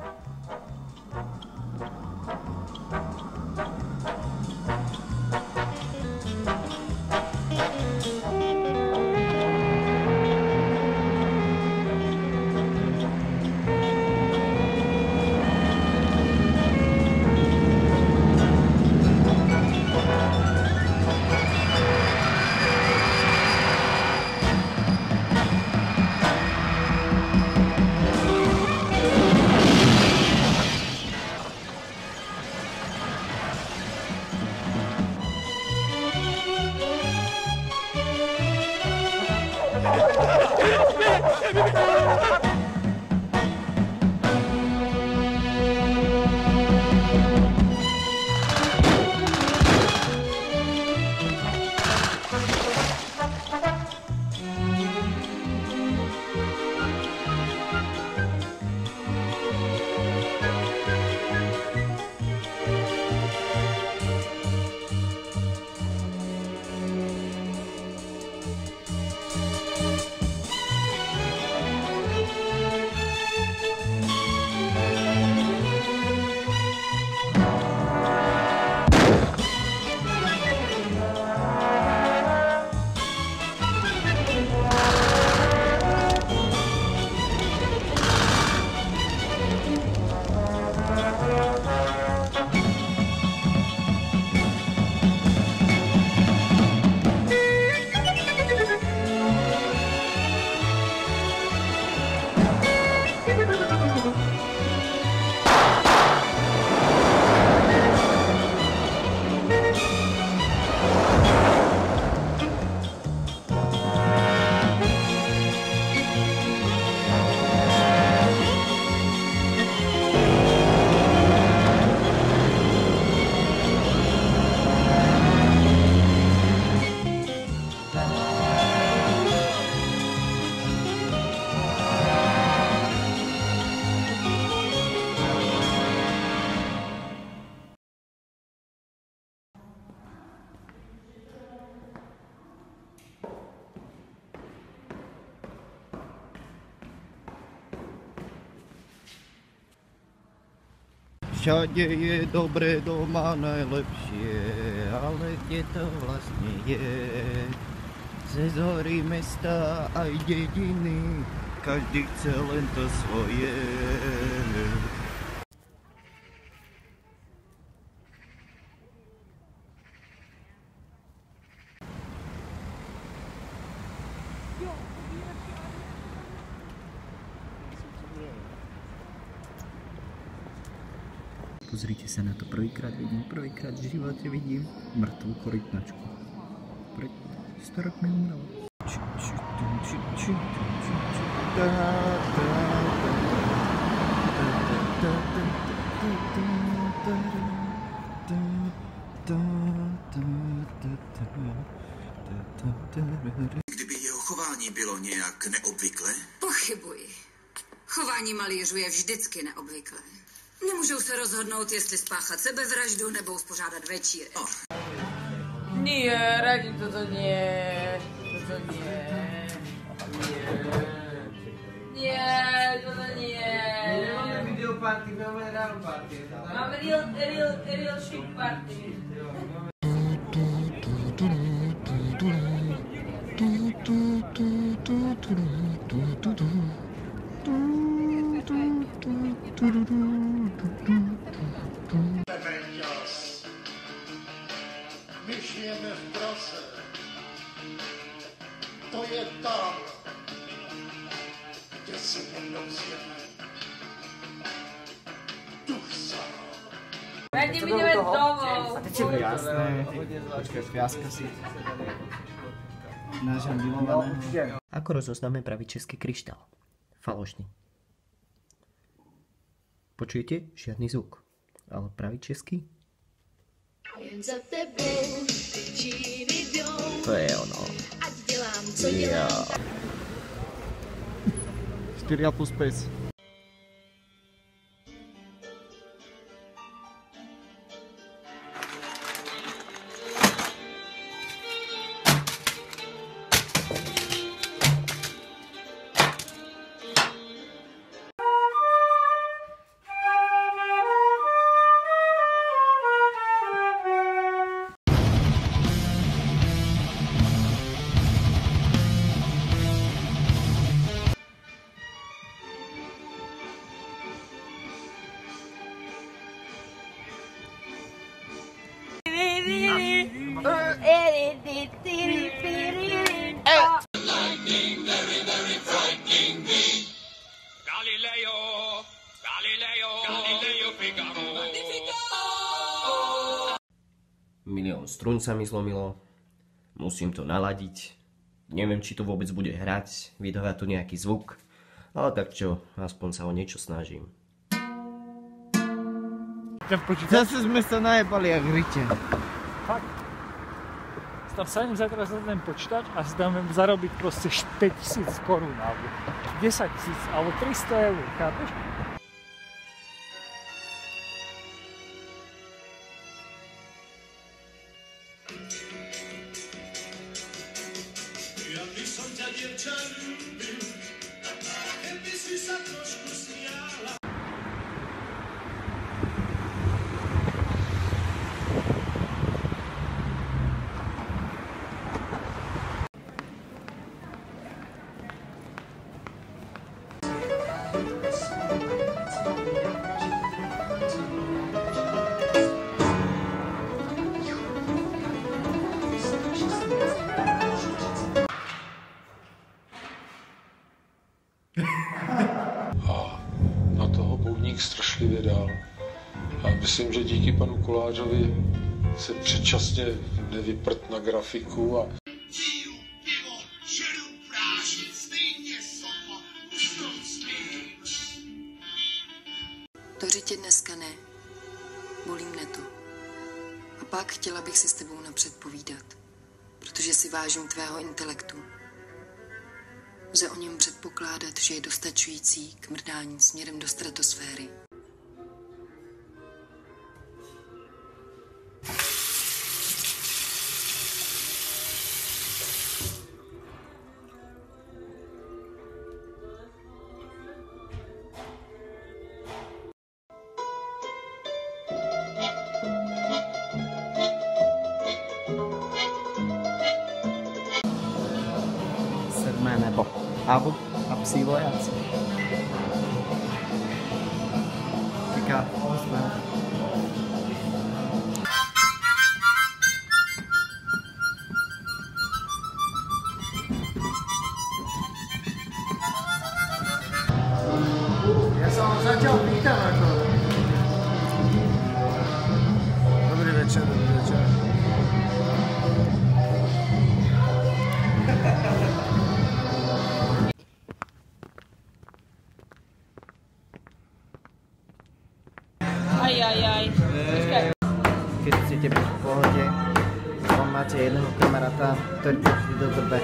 Všade je dobre, doma najlepšie, ale kde to vlastne je? Cez hory, mesta aj dediny, každý chce len to svoje. Pozrite sa na to, prvýkrát v živote vidím mŕtvú korytnačku. Pred 100 rokmi umrela. Kdyby jeho chování bylo nějak neobvyklé? Pochybuji. Chování malířů je vždycky neobvyklé. Nemůžou se rozhodnout, jestli spáchat sebevraždu nebo uspořádat večírek. Nie, Radim, toto nie. Toto nie. Nie, toto nie. Máme video party, máme real party. Máme real shit party. My žijeme v Praze. To je tam, kde si jednou zjeme duch sám. Radim, ideme domov. A teď si jasné. Počkej, fiaska si. Nážem milované. Ako rozoznáme pravý český kryštál? Falošný. Počujete? Žiadny zvuk. Ale pravý český? Jen za tebou ty džíny jdou. To je ono. Ať dělám, co dělám. 4,5 space. Milión strún sa mi zlomilo, musím to naladiť, neviem, či to vôbec bude hrať, vydávať tu nejaký zvuk, ale tak čo, aspoň sa o niečo snažím. Zase jsme se najebali jak hryče. Fakt. Tam sadím zajtra za ten počítač a si tam viem zarobiť proste 5000 korún alebo 10 000 alebo 300 eur, chápeš? Ja by som ťa, dievča, ľúbil, keby si sa trošku smiala. A na toho poutník strašlivě dál. A myslím, že díky panu Kolářovi se předčasně nevyprt na grafiku a Piju pivo, žeru práši, stejně som ustovským. Do řitě dneska ne. Bolí mne to. A pak chtěla bych si s tebou napřed povídat, protože si vážím tvého intelektu. Lze o něm předpokládat, že je dostačující k mrdání směrem do stratosféry. Sedmé nebo. A psí vojáci. Říká, osmé. Já jsem vám začal vítat jako. Dobrý večer, dobrý večer. Aj. Počkaj. Keď chcete byť v pohode, tam máte jedného kamaráta, ktorý to vždy dodrbe.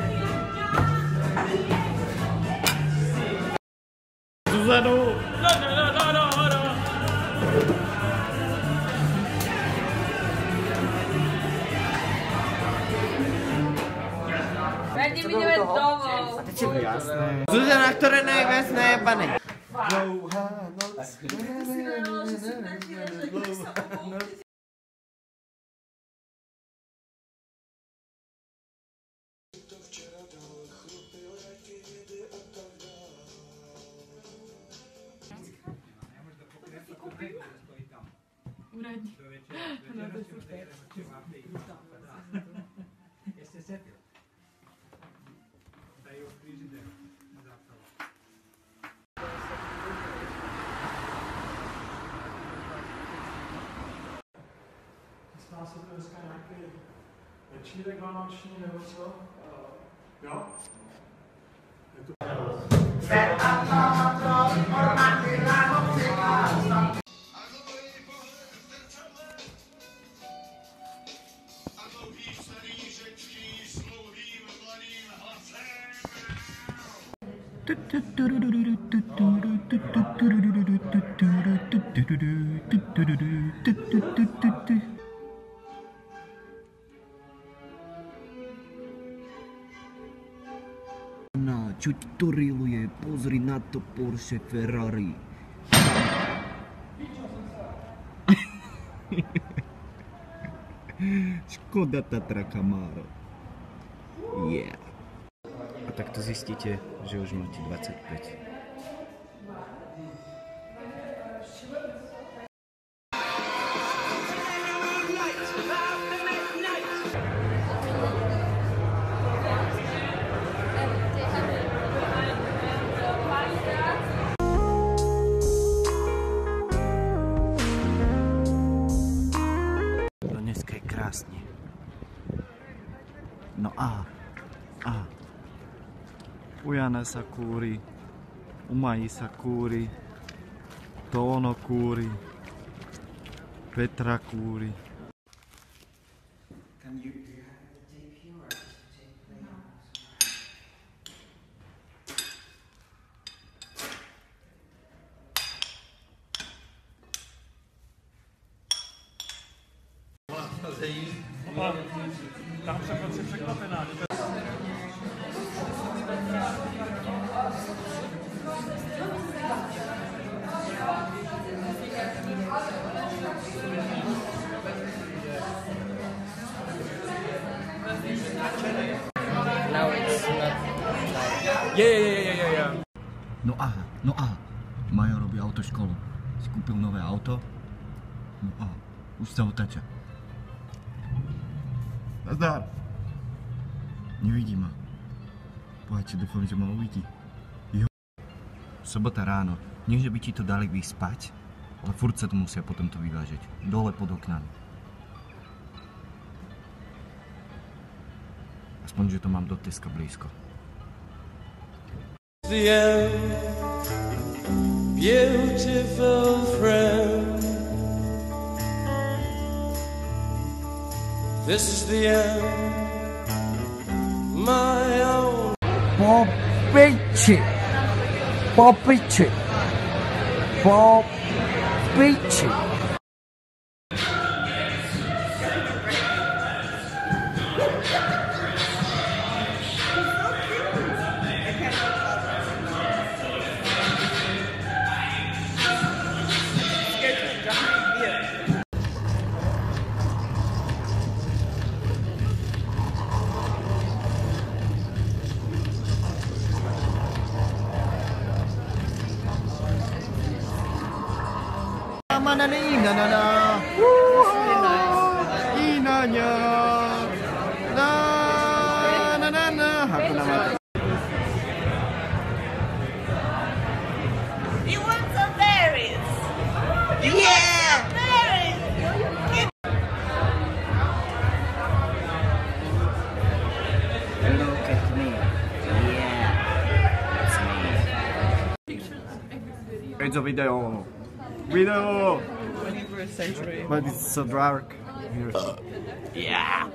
Zuzanu! No. Radim, ideme domov. A teď je to jasné. Zuzana, ktoré najviac najebané. Chystá se to dneska nějaký večírek vánoční nebo co? Jo? Je to... Čuť to riluje, pozri na to Porsche Ferrari. Škoda Tatra Camaro. Yeah. A tak to zistíte, že už máte 25. krásně. No a u Jana sa kúri, u Maji sa kúri, Tóno kúri, Petra kúri. Tam jsem prostě překvapená. Now it's not like... Yeah. No a, Majo robí autoškolu. Si kúpil nové auto. No a, už sa otáča. Nazdar. Nevidí ma. Pohľadče, dúfam, že ma uvidí. Jo. Sobota ráno. Nie, že by ti to dali vyspať, ale furt sa to musia potom to vyvážať. Dole pod oknami. Aspoň, že to mám do Teska blízko. The end, beautiful friend. This is the end, my own. Po piči. Mana na inanya na aku nama. You want some berries? Yeah! Berries! Look at me. Yeah, that's me. It's a video. 21st century. But it's so dark here. Yeah.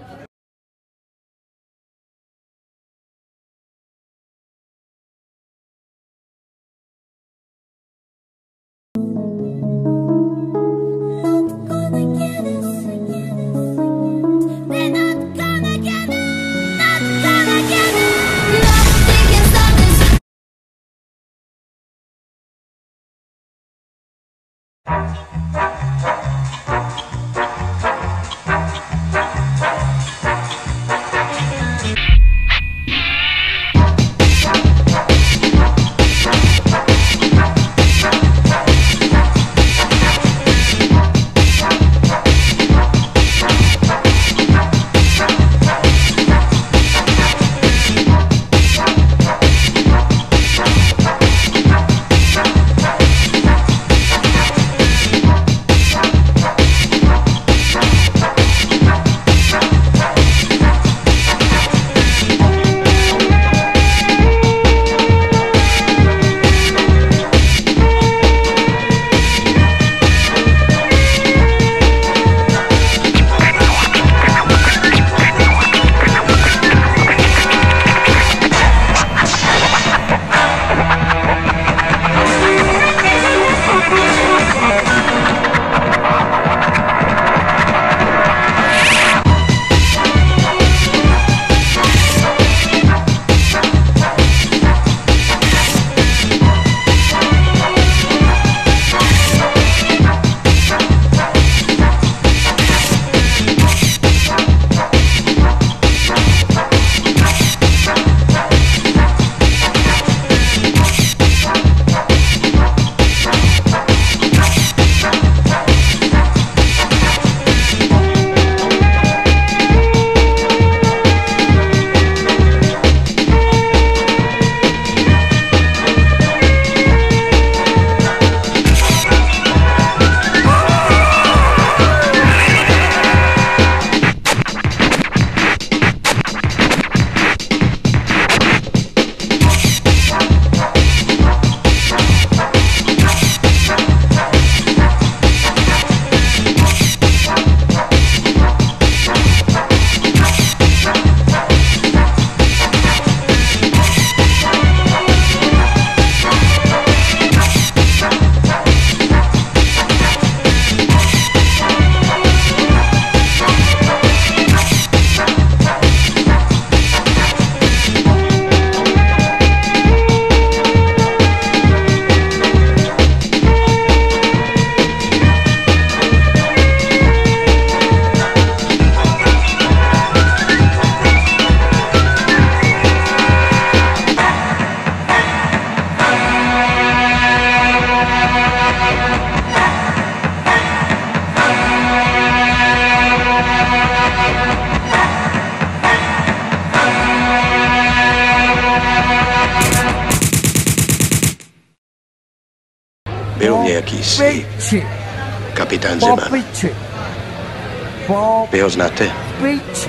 Byl u mě jakýsi kapitán Zeman. Vy ho znáte?